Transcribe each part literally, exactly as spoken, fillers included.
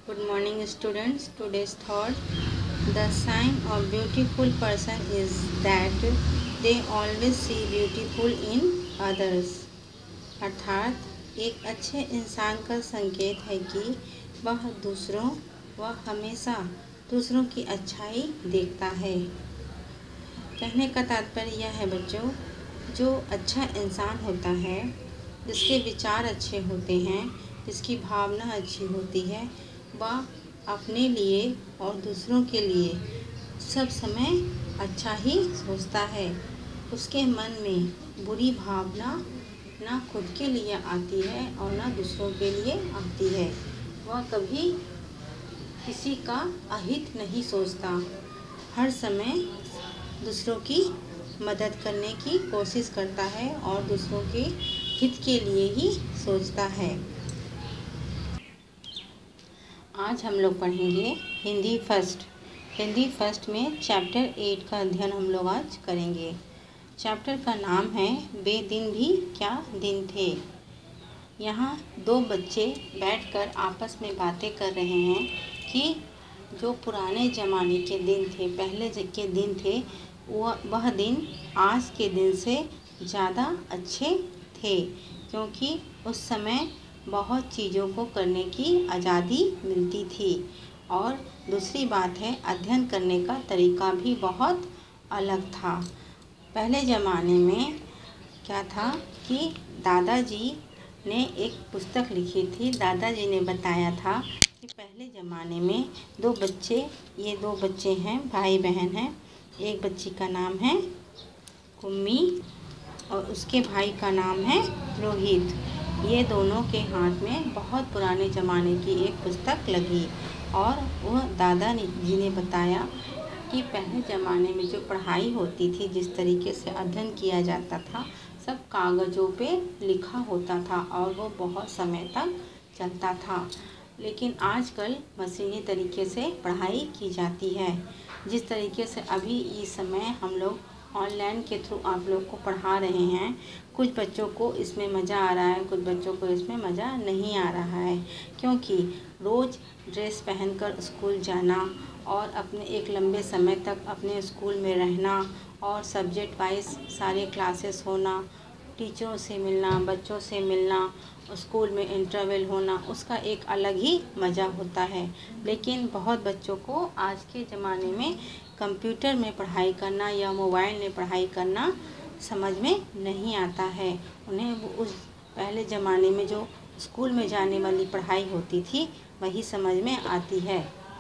Good morning, students. Today's thought: the sign of beautiful person is that they always see beautiful in others. अर्थात एक अच्छे इंसान का संकेत है कि वह दूसरों वह हमेशा दूसरों की अच्छाई देखता है। कहने का तात्पर्य यह है बच्चों, जो अच्छा इंसान होता है, जिसके विचार अच्छे होते हैं, जिसकी भावना अच्छी होती है, वह अपने लिए और दूसरों के लिए सब समय अच्छा ही सोचता है। उसके मन में बुरी भावना ना खुद के लिए आती है और ना दूसरों के लिए आती है। वह कभी किसी का अहित नहीं सोचता, हर समय दूसरों की मदद करने की कोशिश करता है और दूसरों के हित के लिए ही सोचता है। आज हम लोग पढ़ेंगे हिंदी फर्स्ट। हिंदी फर्स्ट में चैप्टर एट का अध्ययन हम लोग आज करेंगे। चैप्टर का नाम है वे दिन भी क्या दिन थे। यहाँ दो बच्चे बैठकर आपस में बातें कर रहे हैं कि जो पुराने ज़माने के दिन थे, पहले के दिन थे, वह वह दिन आज के दिन से ज़्यादा अच्छे थे, क्योंकि उस समय बहुत चीज़ों को करने की आज़ादी मिलती थी। और दूसरी बात है, अध्ययन करने का तरीका भी बहुत अलग था। पहले ज़माने में क्या था कि दादाजी ने एक पुस्तक लिखी थी। दादाजी ने बताया था कि पहले ज़माने में दो बच्चे ये दो बच्चे हैं, भाई बहन हैं। एक बच्ची का नाम है कुम्मी और उसके भाई का नाम है रोहित। ये दोनों के हाथ में बहुत पुराने ज़माने की एक पुस्तक लगी और वह दादा ने जी ने बताया कि पहले ज़माने में जो पढ़ाई होती थी, जिस तरीके से अध्ययन किया जाता था, सब कागज़ों पे लिखा होता था और वो बहुत समय तक चलता था। लेकिन आजकल मशीनी तरीके से पढ़ाई की जाती है। जिस तरीके से अभी इस समय हम लोग ऑनलाइन के थ्रू आप लोग को पढ़ा रहे हैं, कुछ बच्चों को इसमें मज़ा आ रहा है, कुछ बच्चों को इसमें मज़ा नहीं आ रहा है, क्योंकि रोज़ ड्रेस पहनकर स्कूल जाना और अपने एक लंबे समय तक अपने स्कूल में रहना और सब्जेक्ट वाइज सारे क्लासेस होना, टीचरों से मिलना, बच्चों से मिलना, स्कूल में इंटरवल होना, उसका एक अलग ही मज़ा होता है। लेकिन बहुत बच्चों को आज के ज़माने में कंप्यूटर में पढ़ाई करना या मोबाइल में पढ़ाई करना समझ में नहीं आता है। उन्हें वो उस पहले ज़माने में जो स्कूल में जाने वाली पढ़ाई होती थी वही समझ में आती है।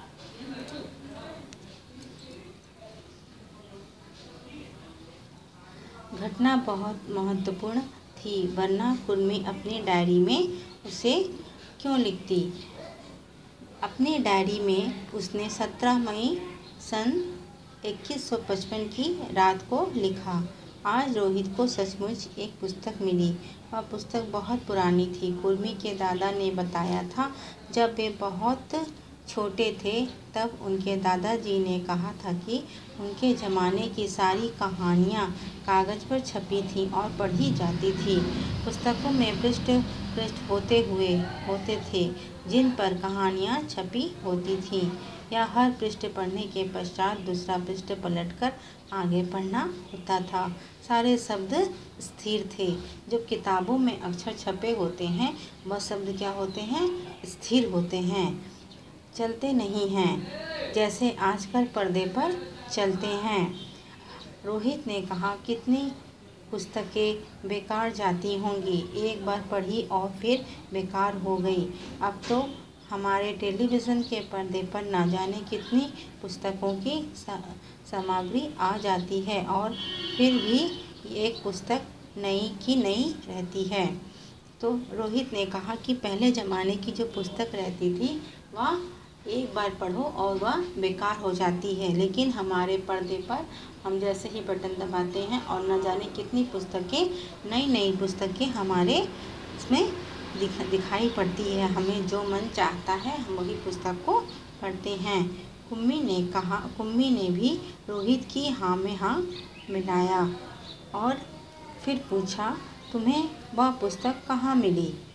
घटना बहुत महत्वपूर्ण थी, वरना कुर्मी अपनी डायरी में उसे क्यों लिखती। अपनी डायरी में उसने सत्रह मई सन इक्कीस सौ पचपन की रात को लिखा, आज रोहित को सचमुच एक पुस्तक मिली। वह पुस्तक बहुत पुरानी थी। कुर्मी के दादा ने बताया था, जब वे बहुत छोटे थे तब उनके दादाजी ने कहा था कि उनके ज़माने की सारी कहानियाँ कागज़ पर छपी थी और पढ़ी जाती थी। पुस्तकों में पृष्ठ पृष्ठ होते हुए होते थे जिन पर कहानियाँ छपी होती थीं, या हर पृष्ठ पढ़ने के पश्चात दूसरा पृष्ठ पलटकर आगे पढ़ना होता था। सारे शब्द स्थिर थे। जो किताबों में अक्षर छपे होते हैं वह शब्द क्या होते हैं? स्थिर होते हैं, चलते नहीं हैं, जैसे आजकल पर्दे पर चलते हैं। रोहित ने कहा, कितनी पुस्तकें बेकार जाती होंगी, एक बार पढ़ी और फिर बेकार हो गई। अब तो हमारे टेलीविज़न के पर्दे पर ना जाने कितनी पुस्तकों की सामग्री आ जाती है और फिर भी एक पुस्तक नई की नई रहती है। तो रोहित ने कहा कि पहले ज़माने की जो पुस्तक रहती थी वह एक बार पढ़ो और वह बेकार हो जाती है, लेकिन हमारे पर्दे पर हम जैसे ही बटन दबाते हैं और न जाने कितनी पुस्तकें, नई नई पुस्तकें हमारे इसमें दिख दिखाई पड़ती है। हमें जो मन चाहता है हम वही पुस्तक को पढ़ते हैं। कुम्मी ने कहा कुम्मी ने भी रोहित की हाँ में हाँ मिलाया और फिर पूछा, तुम्हें वह पुस्तक कहाँ मिली?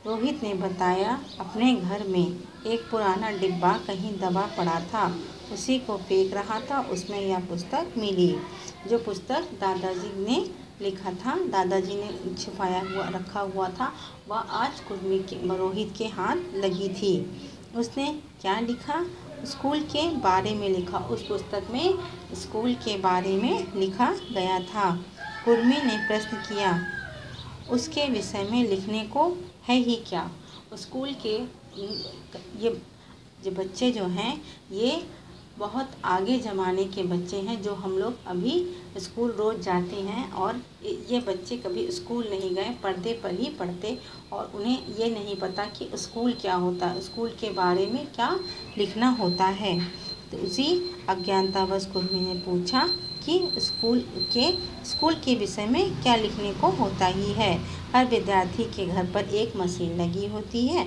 रोहित ने बताया, अपने घर में एक पुराना डिब्बा कहीं दबा पड़ा था, उसी को फेंक रहा था, उसमें यह पुस्तक मिली। जो पुस्तक दादाजी ने लिखा था, दादाजी ने छुपाया हुआ रखा हुआ था, वह आज कुर्मी के रोहित के हाथ लगी थी। उसने क्या लिखा? स्कूल के बारे में लिखा। उस पुस्तक में स्कूल के बारे में लिखा गया था। कुर्मी ने प्रश्न किया, उसके विषय में लिखने को है ही क्या? स्कूल के ये जो बच्चे जो हैं, ये बहुत आगे ज़माने के बच्चे हैं, जो हम लोग अभी स्कूल रोज़ जाते हैं, और ये बच्चे कभी स्कूल नहीं गए, पर्दे पर ही पढ़ते, और उन्हें ये नहीं पता कि स्कूल क्या होता है, स्कूल के बारे में क्या लिखना होता है। तो उसी अज्ञानतावश कुर्मी ने पूछा कि स्कूल के स्कूल के विषय में क्या लिखने को होता ही है। हर विद्यार्थी के घर पर एक मशीन लगी होती है,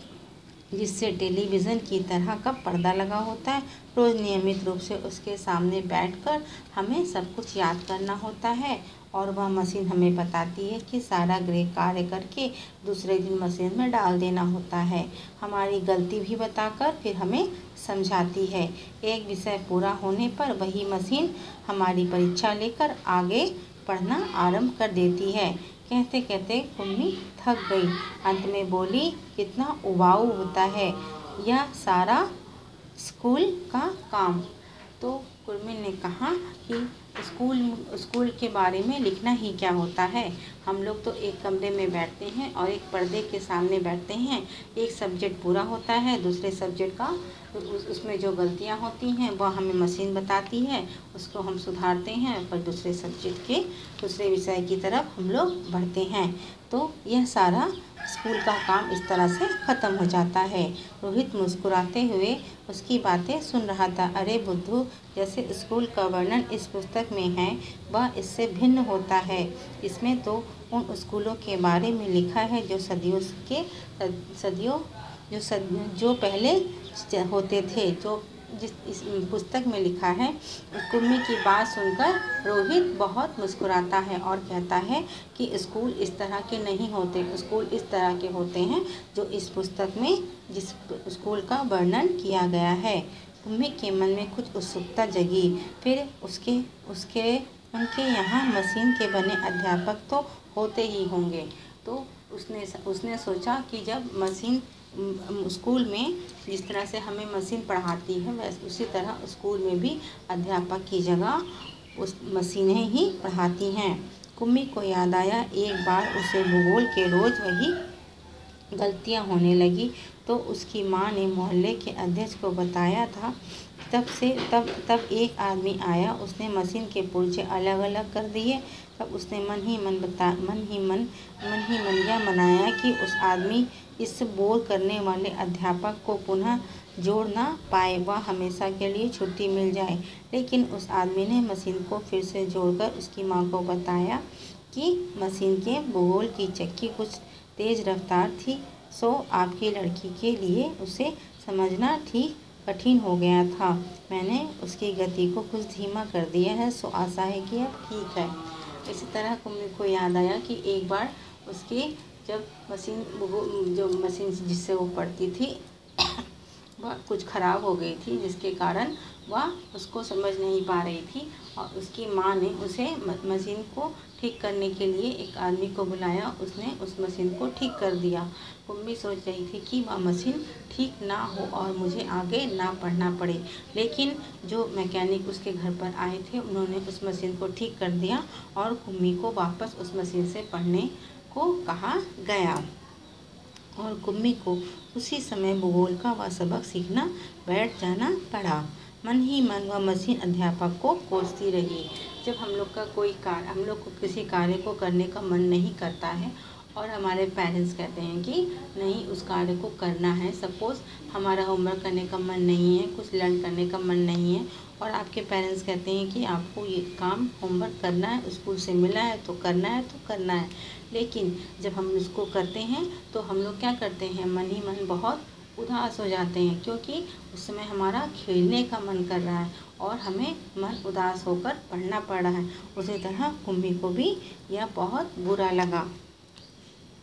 जिससे टेलीविज़न की तरह का पर्दा लगा होता है। रोज़ नियमित रूप से उसके सामने बैठकर हमें सब कुछ याद करना होता है, और वह मशीन हमें बताती है कि सारा गृह कार्य करके दूसरे दिन मशीन में डाल देना होता है। हमारी गलती भी बताकर फिर हमें समझाती है। एक विषय पूरा होने पर वही मशीन हमारी परीक्षा लेकर आगे पढ़ना आरंभ कर देती है। कहते कहते कुर्मी थक गई। अंत में बोली, कितना उबाऊ होता है यह सारा स्कूल का काम। तो कुर्मी ने कहा कि स्कूल स्कूल के बारे में लिखना ही क्या होता है। हम लोग तो एक कमरे में बैठते हैं और एक पर्दे के सामने बैठते हैं। एक सब्जेक्ट पूरा होता है, दूसरे सब्जेक्ट का उस, उसमें जो गलतियां होती हैं वह हमें मशीन बताती है, उसको हम सुधारते हैं, पर दूसरे सब्जेक्ट के दूसरे विषय की तरफ हम लोग बढ़ते हैं। तो यह सारा स्कूल का काम इस तरह से ख़त्म हो जाता है। रोहित मुस्कुराते हुए उसकी बातें सुन रहा था। अरे बुद्धू, जैसे स्कूल का वर्णन इस पुस्तक में है वह इससे भिन्न होता है। इसमें तो उन स्कूलों के बारे में लिखा है जो सदियों के सदियों जो सद जो पहले होते थे, जो जिस इस पुस्तक में लिखा है। कुर्मी की बात सुनकर रोहित बहुत मुस्कुराता है और कहता है कि स्कूल इस तरह के नहीं होते, स्कूल इस तरह के होते हैं जो इस पुस्तक में जिस स्कूल का वर्णन किया गया है। कुर्मी के मन में कुछ उत्सुकता जगी। फिर उसके उसके उनके यहाँ मशीन के बने अध्यापक तो होते ही होंगे। तो उसने उसने सोचा कि जब मशीन स्कूल में जिस तरह से हमें मशीन पढ़ाती है, वैसे उसी तरह स्कूल में भी अध्यापक की जगह उस मशीनें ही पढ़ाती हैं। कुर्मी को याद आया, एक बार उसे भूगोल के रोज़ वही गलतियां होने लगी तो उसकी माँ ने मोहल्ले के अध्यक्ष को बताया था। तब से तब तब एक आदमी आया, उसने मशीन के पुर्जे अलग अलग कर दिए। तब उसने मन ही मन बता मन ही मन मन ही मन यह मनाया कि उस आदमी इस बोर करने वाले अध्यापक को पुनः जोड़ ना पाए, वह हमेशा के लिए छुट्टी मिल जाए। लेकिन उस आदमी ने मशीन को फिर से जोड़कर उसकी माँ को बताया कि मशीन के भूगोल की चक्की कुछ तेज़ रफ्तार थी, सो आपकी लड़की के लिए उसे समझना ठीक कठिन हो गया था। मैंने उसकी गति को कुछ धीमा कर दिया है, सो आशा है कि अब ठीक है। इसी तरह कुर्मी को याद आया कि एक बार उसकी जब मशीन जो मशीन जिससे वो पढ़ती थी वह कुछ ख़राब हो गई थी, जिसके कारण वह उसको समझ नहीं पा रही थी, और उसकी माँ ने उसे मशीन को ठीक करने के लिए एक आदमी को बुलाया। उसने उस मशीन को ठीक कर दिया। कुर्मी सोच रही थी कि वह मशीन ठीक ना हो और मुझे आगे ना पढ़ना पड़े, लेकिन जो मैकेनिक उसके घर पर आए थे उन्होंने उस मशीन को ठीक कर दिया और कुर्मी को वापस उस मशीन से पढ़ने को कहा गया, और कुर्मी को उसी समय भूगोल का वह सबक सीखना बैठ जाना पड़ा। मन ही मन वह मशीन अध्यापक को कोसती रही। जब हम लोग का कोई कार्य हम लोग को किसी कार्य को करने का मन नहीं करता है और हमारे पेरेंट्स कहते हैं कि नहीं उस कार्य को करना है, सपोज़ हमारा होमवर्क करने का मन नहीं है, कुछ लर्न करने का मन नहीं है, और आपके पेरेंट्स कहते हैं कि आपको ये काम होमवर्क करना है, स्कूल से मिला है तो करना है तो करना है, लेकिन जब हम इसको करते हैं तो हम लोग क्या करते हैं, मन ही मन बहुत उदास हो जाते हैं, क्योंकि उस समय हमारा खेलने का मन कर रहा है और हमें मन उदास होकर पढ़ना पड़ रहा है। उसी तरह कुर्मी को भी यह बहुत बुरा लगा।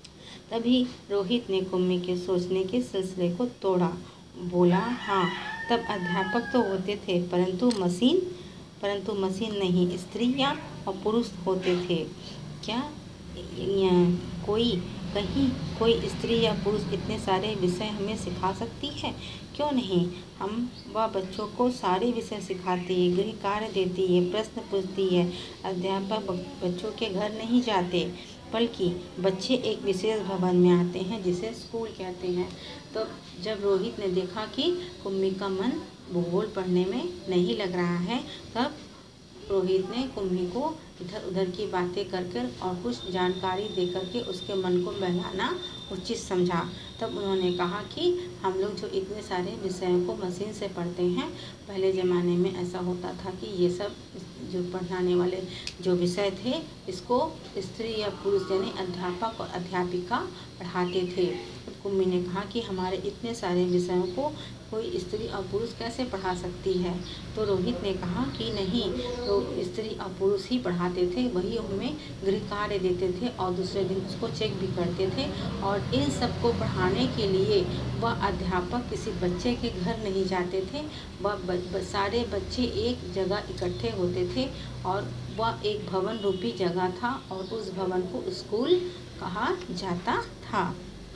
तभी रोहित ने कुम्मी के सोचने के सिलसिले को तोड़ा। बोला, हाँ, तब अध्यापक तो होते थे, परंतु मशीन परंतु मशीन नहीं, स्त्रियाँ और पुरुष होते थे। क्या कोई कहीं कोई स्त्री या पुरुष इतने सारे विषय हमें सिखा सकती है? क्यों नहीं? हम वह बच्चों को सारे विषय सिखाती है, गृह कार्य देती है, प्रश्न पूछती है। अध्यापक बच्चों के घर नहीं जाते, बल्कि बच्चे एक विशेष भवन में आते हैं जिसे स्कूल कहते हैं। तो जब रोहित ने देखा कि कुम्मी का मन भूगोल पढ़ने में नहीं लग रहा है, तब रोहित ने कुम्मी को इधर उधर की बातें कर कर और कुछ जानकारी दे करके उसके मन को बहलाना उचित समझा। तब उन्होंने कहा कि हम लोग जो इतने सारे विषयों को मशीन से पढ़ते हैं, पहले ज़माने में ऐसा होता था कि ये सब जो पढ़ाने वाले जो विषय थे, इसको स्त्री या पुरुष यानी अध्यापक और अध्यापिका पढ़ाते थे। कुम्मी ने कहा कि हमारे इतने सारे विषयों को कोई स्त्री और पुरुष कैसे पढ़ा सकती है? तो रोहित ने कहा कि नहीं, तो स्त्री और पुरुष ही पढ़ाते थे, वही हमें गृह कार्य देते थे और दूसरे दिन उसको चेक भी करते थे। और इन सबको पढ़ाने के लिए वह अध्यापक किसी बच्चे के घर नहीं जाते थे, वह सारे बच्चे एक जगह इकट्ठे होते थे और वह एक भवन रूपी जगह था और उस भवन को स्कूल कहा जाता था।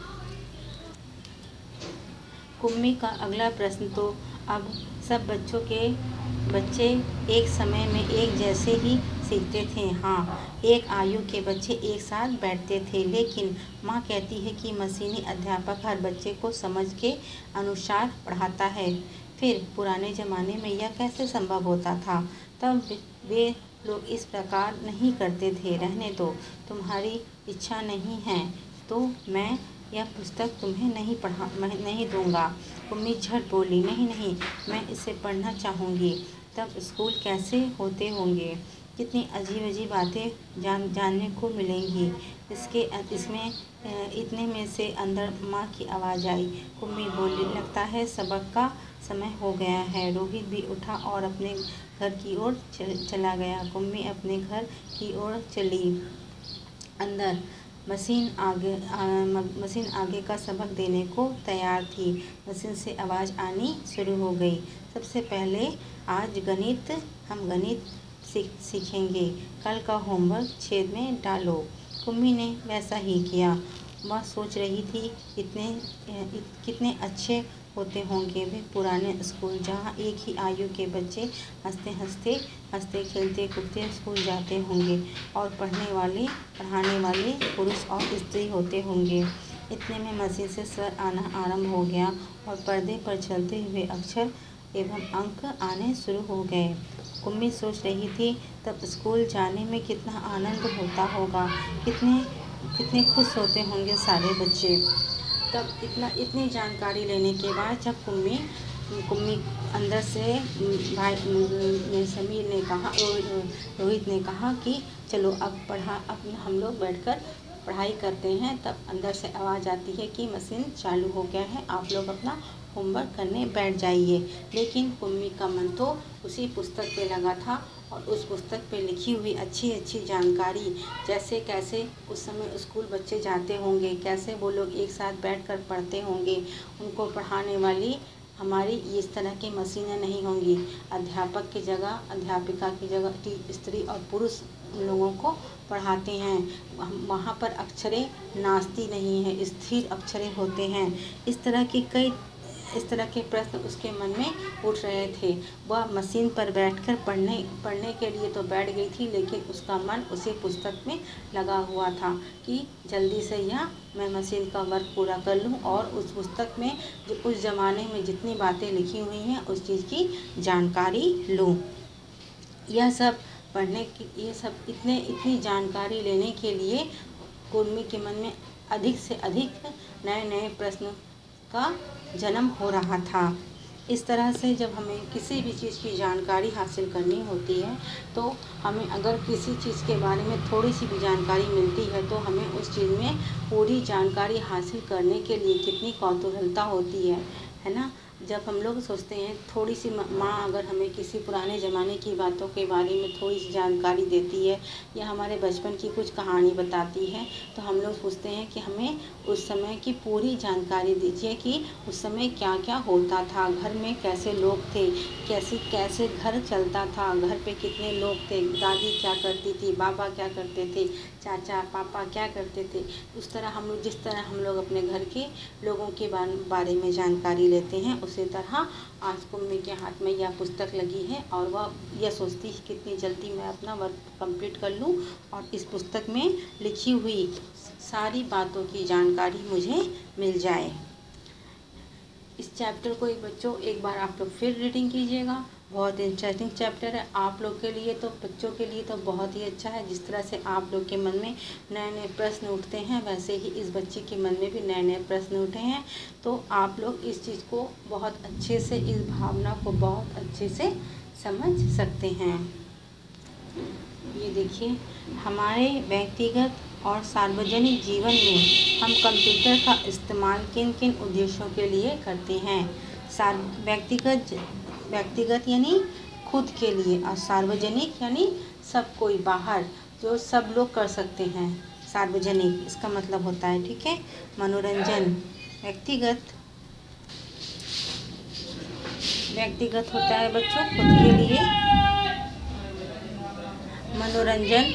कुम्मी का अगला प्रश्न, तो अब सब बच्चों के बच्चे एक समय में एक जैसे ही सीखते थे? हाँ, एक आयु के बच्चे एक साथ बैठते थे, लेकिन माँ कहती है कि मशीनी अध्यापक हर बच्चे को समझ के अनुसार पढ़ाता है। फिर पुराने ज़माने में यह कैसे संभव होता था? तब वे लोग इस प्रकार नहीं करते थे। रहने दो, तुम्हारी इच्छा नहीं है तो मैं यह पुस्तक तुम्हें नहीं पढ़ा मैं नहीं दूंगा। कुम्मी झट बोली, नहीं नहीं, मैं इसे पढ़ना चाहूँगी। तब स्कूल कैसे होते होंगे, कितनी अजीब अजीब बातें जान जानने को मिलेंगी। इसके इसमें इतने में से अंदर माँ की आवाज़ आई। कुम्मी बोली, लगता है सबक का समय हो गया है। रोहित भी उठा और अपने घर की ओर चला गया। कुम्मी अपने घर की ओर चली। अंदर मशीन आगे आ, मशीन आगे का सबक देने को तैयार थी। मशीन से आवाज़ आनी शुरू हो गई। सबसे पहले आज गणित हम गणित सीख सीखेंगे। कल का होमवर्क छेद में डालो। कुम्मी ने वैसा ही किया। वह सोच रही थी इतने इत, कितने अच्छे होते होंगे वे पुराने स्कूल, जहाँ एक ही आयु के बच्चे हंसते हंसते हंसते खेलते कूदते स्कूल जाते होंगे और पढ़ने वाले पढ़ाने वाले पुरुष और स्त्री होते होंगे। इतने में मशीन से स्वर आना आरंभ हो गया और पर्दे पर चलते हुए अक्षर एवं अंक आने शुरू हो गए। कुम्मी सोच रही थी तब स्कूल जाने में कितना आनंद होता होगा, कितने कितने खुश होते होंगे सारे बच्चे। तब इतना इतनी जानकारी लेने के बाद जब कुम्मी कुम्मी अंदर से भाई समीर ने कहा, रोहित ने कहा कि चलो अब पढ़ा अब हम लोग बैठकर पढ़ाई करते हैं, तब अंदर से आवाज़ आती है कि मशीन चालू हो गया है, आप लोग अपना होमवर्क करने बैठ जाइए। लेकिन कुम्मी का मन तो उसी पुस्तक पे लगा था और उस पुस्तक पे लिखी हुई अच्छी अच्छी जानकारी, जैसे कैसे उस समय स्कूल बच्चे जाते होंगे, कैसे वो लोग एक साथ बैठकर पढ़ते होंगे, उनको पढ़ाने वाली हमारी इस तरह की मशीनें नहीं होंगी। अध्यापक की जगह अध्यापिका की जगह स्त्री और पुरुष लोगों को पढ़ाते हैं। वहाँ पर अक्षरें नाचती नहीं है, स्थिर अक्षरें होते हैं। इस तरह की कई इस तरह के प्रश्न उसके मन में उठ रहे थे। वह मशीन पर बैठकर पढ़ने पढ़ने के लिए तो बैठ गई थी, लेकिन उसका मन उसी पुस्तक में लगा हुआ था कि जल्दी से यह मैं मशीन का वर्क पूरा कर लूं और उस पुस्तक में जो उस ज़माने में जितनी बातें लिखी हुई हैं उस चीज़ की जानकारी लूं। यह सब पढ़ने की ये सब इतने इतनी जानकारी लेने के लिए कुम्मी के मन में अधिक से अधिक नए नए प्रश्न का जन्म हो रहा था। इस तरह से जब हमें किसी भी चीज़ की जानकारी हासिल करनी होती है तो हमें अगर किसी चीज़ के बारे में थोड़ी सी भी जानकारी मिलती है तो हमें उस चीज़ में पूरी जानकारी हासिल करने के लिए कितनी कौतूहलता होती है है ना। जब हम लोग सोचते हैं थोड़ी सी माँ अगर हमें किसी पुराने ज़माने की बातों के बारे में थोड़ी सी जानकारी देती है या हमारे बचपन की कुछ कहानी बताती है, तो हम लोग सोचते हैं कि हमें उस समय की पूरी जानकारी दीजिए कि उस समय क्या क्या होता था, घर में कैसे लोग थे, कैसे कैसे घर चलता था, घर पे कितने लोग थे, दादी क्या करती थी, बाबा क्या करते थे, चाचा पापा क्या करते थे। उस तरह हम लोग जिस तरह हम लोग अपने घर के लोगों के बारे में जानकारी लेते हैं, उसी तरह आज कुम्मी के हाथ में यह पुस्तक लगी है और वह यह सोचती है कितनी जल्दी मैं अपना वर्क कंप्लीट कर लूं और इस पुस्तक में लिखी हुई सारी बातों की जानकारी मुझे मिल जाए। इस चैप्टर को एक बच्चों एक बार आप लोग फिर रीडिंग कीजिएगा। बहुत इंटरेस्टिंग चैप्टर है आप लोग के लिए, तो बच्चों के लिए तो बहुत ही अच्छा है। जिस तरह से आप लोग के मन में नए नए प्रश्न उठते हैं, वैसे ही इस बच्चे के मन में भी नए नए प्रश्न उठे हैं। तो आप लोग इस चीज़ को बहुत अच्छे से, इस भावना को बहुत अच्छे से समझ सकते हैं। ये देखिए, हमारे व्यक्तिगत और सार्वजनिक जीवन में हम कंप्यूटर का इस्तेमाल किन किन उद्देश्यों के लिए करते हैं। सार व्यक्तिगत व्यक्तिगत यानी खुद के लिए और सार्वजनिक यानी सब कोई बाहर, जो सब लोग कर सकते हैं। सार्वजनिक इसका मतलब होता है, ठीक है, मनोरंजन। व्यक्तिगत व्यक्तिगत होता है बच्चों खुद के लिए। मनोरंजन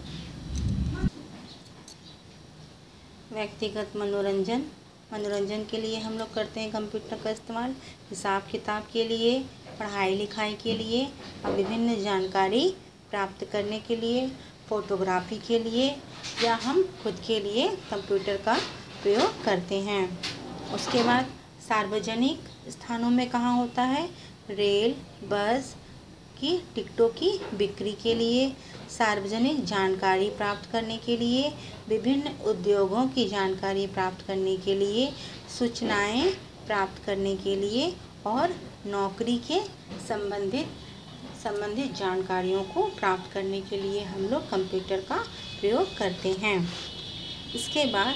व्यक्तिगत मनोरंजन मनोरंजन के लिए हम लोग करते हैं कंप्यूटर का इस्तेमाल। हिसाब किताब के लिए, पढ़ाई लिखाई के लिए और विभिन्न जानकारी प्राप्त करने के लिए, फोटोग्राफी के लिए या हम खुद के लिए कंप्यूटर का प्रयोग करते हैं। उसके बाद सार्वजनिक स्थानों में कहाँ होता है, रेल बस की टिकटों की बिक्री के लिए, सार्वजनिक जानकारी प्राप्त करने के लिए, विभिन्न उद्योगों की जानकारी प्राप्त करने के लिए, सूचनाएं प्राप्त करने के लिए और नौकरी के संबंधित संबंधित जानकारियों को प्राप्त करने के लिए हम लोग कंप्यूटर का प्रयोग करते हैं। इसके बाद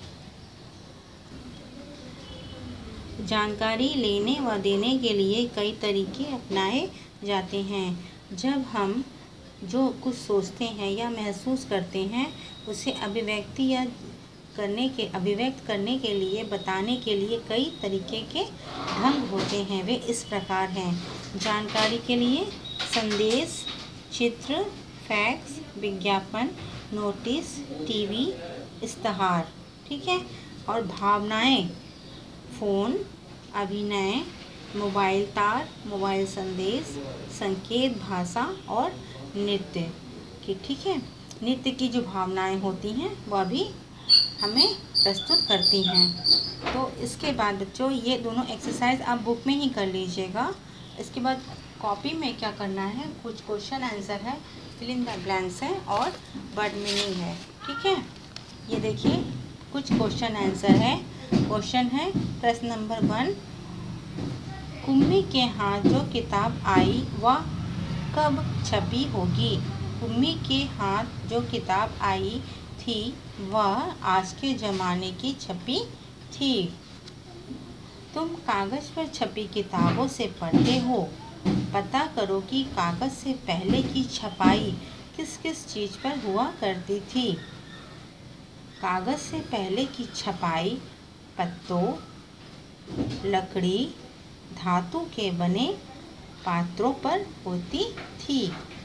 जानकारी लेने व देने के लिए कई तरीके अपनाए जाते हैं। जब हम जो कुछ सोचते हैं या महसूस करते हैं उसे अभिव्यक्ति या करने के अभिव्यक्त करने के लिए, बताने के लिए कई तरीके के ढंग होते हैं। वे इस प्रकार हैं। जानकारी के लिए संदेश, चित्र, फैक्स, विज्ञापन, नोटिस, टीवी, इश्तहार, ठीक है। और भावनाएं, फ़ोन, अभिनय, मोबाइल तार, मोबाइल संदेश, संकेत भाषा और नृत्य की, ठीक है। नृत्य की जो भावनाएं होती हैं वह भी हमें प्रस्तुत करती हैं। तो इसके बाद बच्चों ये दोनों एक्सरसाइज आप बुक में ही कर लीजिएगा। इसके बाद कॉपी में क्या करना है, कुछ क्वेश्चन आंसर है, फिल इन द ब्लैंक्स है और वर्ड मीनिंग है, ठीक है। ये देखिए कुछ क्वेश्चन आंसर है। क्वेश्चन है प्रश्न नंबर वन, कुम्मी के हाथ जो किताब आई वह कब छपी होगी। कुम्मी के हाथ जो किताब आई थी वह आज के ज़माने की छपी थी। तुम कागज़ पर छपी किताबों से पढ़ते हो, पता करो कि कागज़ से पहले की छपाई किस किस चीज़ पर हुआ करती थी। कागज़ से पहले की छपाई पत्तों, लकड़ी, धातु के बने पात्रों पर होती थी।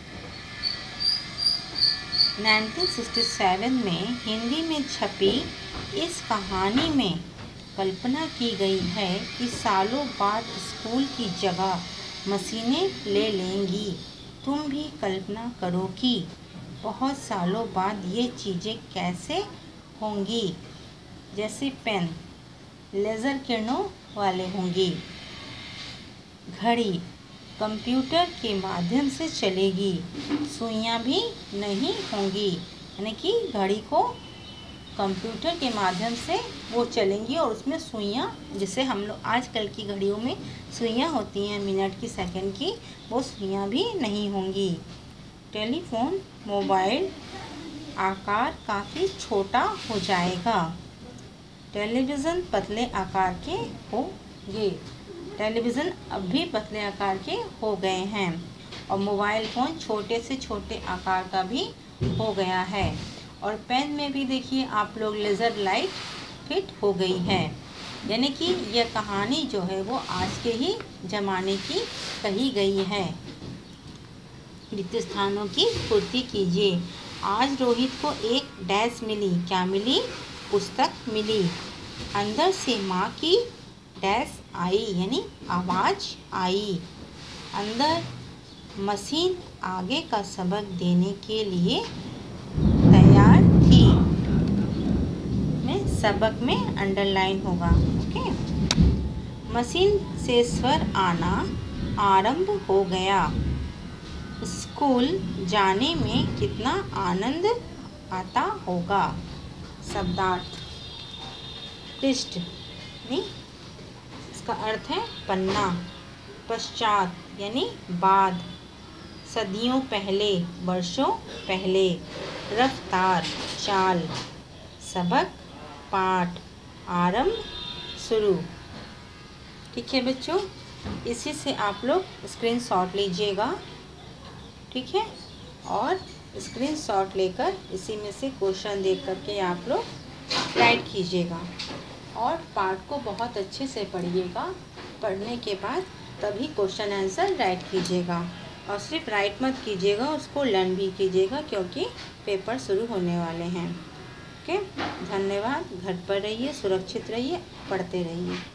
उन्नीस सौ सरसठ में हिंदी में छपी इस कहानी में कल्पना की गई है कि सालों बाद स्कूल की जगह मशीनें ले लेंगी। तुम भी कल्पना करो कि बहुत सालों बाद ये चीज़ें कैसे होंगी, जैसे पेन लेज़र किरणों वाले होंगी। घड़ी कंप्यूटर के माध्यम से चलेगी, सुइयां भी नहीं होंगी, यानी कि घड़ी को कंप्यूटर के माध्यम से वो चलेंगी और उसमें सुइयां, जिसे हम लोग आजकल की घड़ियों में सुइयां होती हैं मिनट की, सेकंड की, वो सुइयां भी नहीं होंगी। टेलीफोन मोबाइल आकार काफ़ी छोटा हो जाएगा। टेलीविज़न पतले आकार के होंगे। टेलीविज़न अब भी पतले आकार के हो गए हैं और मोबाइल फ़ोन छोटे से छोटे आकार का भी हो गया है। और पेन में भी देखिए आप लोग लेज़र लाइट फिट हो गई है। यानी कि यह कहानी जो है वो आज के ही ज़माने की कही गई है। रिक्त स्थानों की पूर्ति कीजिए। आज रोहित को एक डैश मिली। क्या मिली? पुस्तक मिली। अंदर से माँ की डैश आई, यानी आवाज़ आई। अंदर मशीन आगे का सबक देने के लिए तैयार थी। में सबक में अंडरलाइन होगा। ओके। मशीन से स्वर आना आरंभ हो गया। स्कूल जाने में कितना आनंद आता होगा। शब्दार्थ। पृष्ठ यानी इसका अर्थ है पन्ना। पश्चात यानी बाद। सदियों पहले, वर्षों पहले। रफ्तार, चाल। सबक, पाठ। आरंभ, शुरू। ठीक है बच्चों, इसी से आप लोग स्क्रीनशॉट लीजिएगा। ठीक है, और स्क्रीनशॉट लेकर इसी में से क्वेश्चन देख करके आप लोग राइट कीजिएगा और पाठ को बहुत अच्छे से पढ़िएगा। पढ़ने के बाद तभी क्वेश्चन आंसर राइट कीजिएगा और सिर्फ राइट मत कीजिएगा, उसको लर्न भी कीजिएगा क्योंकि पेपर शुरू होने वाले हैं। ओके, धन्यवाद। घर पर रहिए, सुरक्षित रहिए, पढ़ते रहिए।